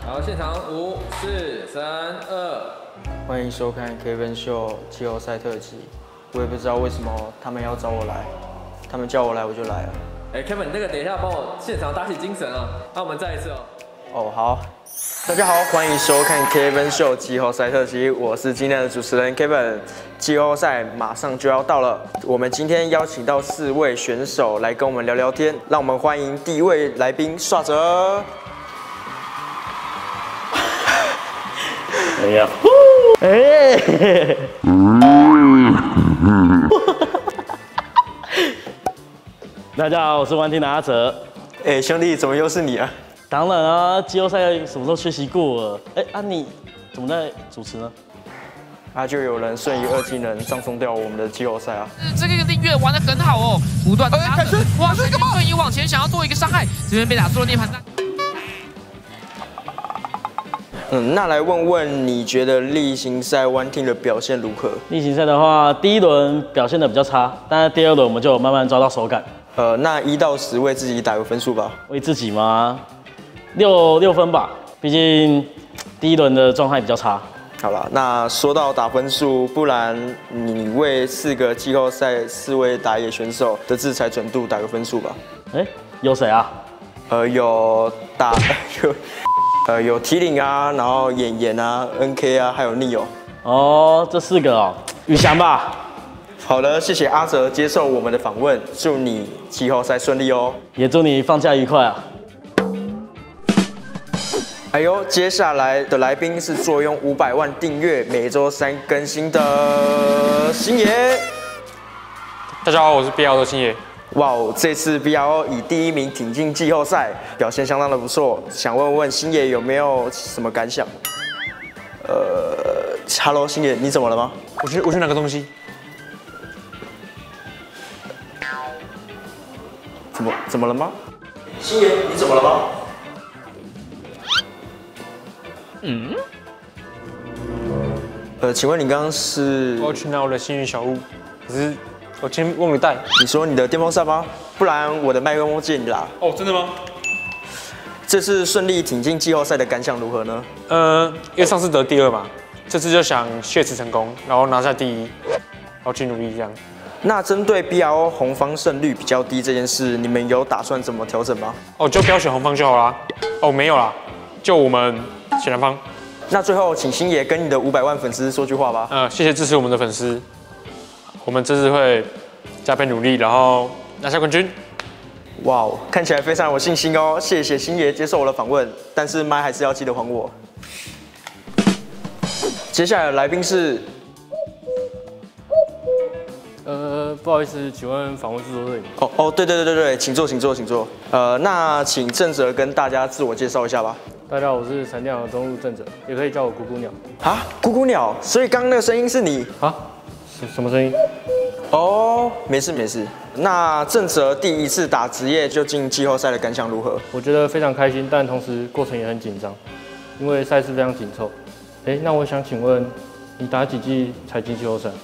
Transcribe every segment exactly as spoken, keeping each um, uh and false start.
好，现场五、四、三、二。 欢迎收看 Kevin Show 季后赛特辑。我也不知道为什么他们要找我来，他们叫我来我就来了。 哎 ，Kevin，你那个等一下帮我现场打起精神啊！那我们再一次哦。 哦，好。大家好，欢迎收看 Kevin Show 季后赛特辑，我是今天的主持人 Kevin。季后赛马上就要到了，我们今天邀请到四位选手来跟我们聊聊天，让我们欢迎第一位来宾刷哲。 哎呀，哎，大家好，我是玩天的阿哲。 哎，兄弟，怎么又是你啊？ 当然啊，季后赛什么时候缺席过了？哎，啊你怎么在主持呢？ 啊，就有人瞬移二技能葬送掉我们的季后赛啊！ 这个令月玩得很好哦，不断的打死，哇，这个瞬移往前想要做一个伤害，这边被打出了涅槃弹。 嗯，那来问问你觉得例行赛 One Team 的表现如何？ 例行赛的话，第一轮表现的比较差，但是第二轮我们就慢慢抓到手感。 呃，那一到十为自己打个分数吧。 为自己吗？六六分吧，毕竟第一轮的状态比较差。 好了，那说到打分数，不然你为四个季后赛四位打野选手的制裁准度打个分数吧。 哎、欸，有谁啊？ 呃，有打有呃有提领啊，然后演员啊 ，N K 啊，还有 Neo。 哦，这四个哦，宇翔吧。 好的，谢谢阿哲接受我们的访问，祝你季后赛顺利哦， 也祝你放假愉快啊。 哎呦，接下来的来宾是坐拥五百万订阅、每周三更新的星爷。 大家好，我是 B L 的星爷。 哇哦，这次 B L O 以第一名挺进季后赛，表现相当的不错。想问问星爷有没有什么感想？呃 ，Hello， 星爷，你怎么了吗？ 我去，我去拿个东西。 怎么怎么了吗？星爷，你怎么了吗？嗯，呃，请问你刚刚是？ 我要去拿我的幸运小物，可是我今天忘了带。 你说你的电风扇吗？不然我的麦克风借你啦。 哦，真的吗？ 这次顺利挺进季后赛的感想如何呢？ 呃，因为上次得第二嘛，这次就想血池成功，然后拿下第一，然后去努力这样。 那针对 B L O 红方胜率比较低这件事，你们有打算怎么调整吗？ 哦，就不要选红方就好啦。哦，没有啦，就我们选蓝方。 那最后，请星爷跟你的五百万粉丝说句话吧。 呃，谢谢支持我们的粉丝，我们这次会加倍努力，然后拿下冠军。 哇哦，看起来非常有信心哦！谢谢星爷接受我的访问，但是麦还是要记得还我。接下来的来宾是， 呃，不好意思，请问访问制作队？ 哦哦，对对对对对，请坐，请坐，请坐。呃，那请正哲跟大家自我介绍一下吧。 大家好，我是闪电航中路正哲，也可以叫我姑姑鸟。 啊，咕咕鸟，所以刚刚那个声音是你啊？什什么声音？ 哦，没事没事。那正哲第一次打职业就进季后赛的感想如何？ 我觉得非常开心，但同时过程也很紧张，因为赛事非常紧凑。哎，那我想请问，你打几季才进季后赛？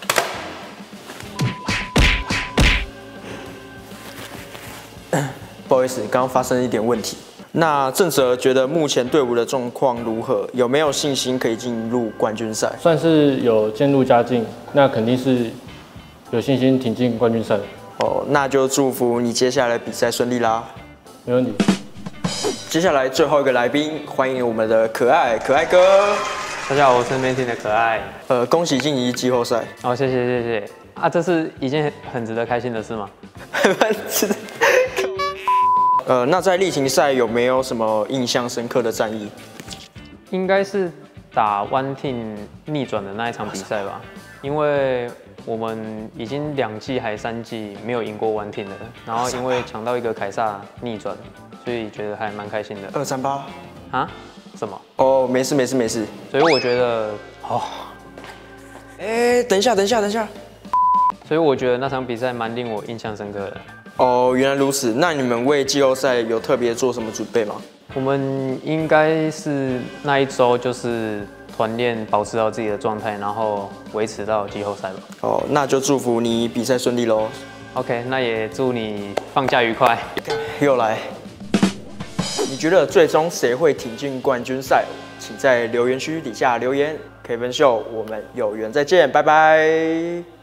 不好意思，刚刚发生了一点问题。那正哲觉得目前队伍的状况如何？有没有信心可以进入冠军赛？ 算是有渐入佳境，那肯定是有信心挺进冠军赛的。 哦，那就祝福你接下来的比赛顺利啦。 没问题。 接下来最后一个来宾，欢迎我们的可爱可爱哥。 大家好，我是 Mantin 的可爱。 呃，恭喜晋级季后赛。 哦，谢谢谢谢。啊，这是一件很值得开心的事吗？ 很值得。呃，那在例行赛有没有什么印象深刻的战役？ 应该是打 One Team 逆转的那一场比赛吧，因为我们已经两季还三季没有赢过 One Team 了，然后因为抢到一个凯撒逆转，所以觉得还蛮开心的。 二三八啊？什么？ 哦，没事没事没事。 所以我觉得，哦， 哎，等一下等一下等一下。 所以我觉得那场比赛蛮令我印象深刻的。 哦，原来如此。那你们为季后赛有特别做什么准备吗？ 我们应该是那一周就是团练，保持好自己的状态，然后维持到季后赛吧。 哦，那就祝福你比赛顺利喽。 OK， 那也祝你放假愉快。 又来。你觉得最终谁会挺进冠军赛？请在留言区底下留言。Kevin Show，我们有缘再见，拜拜。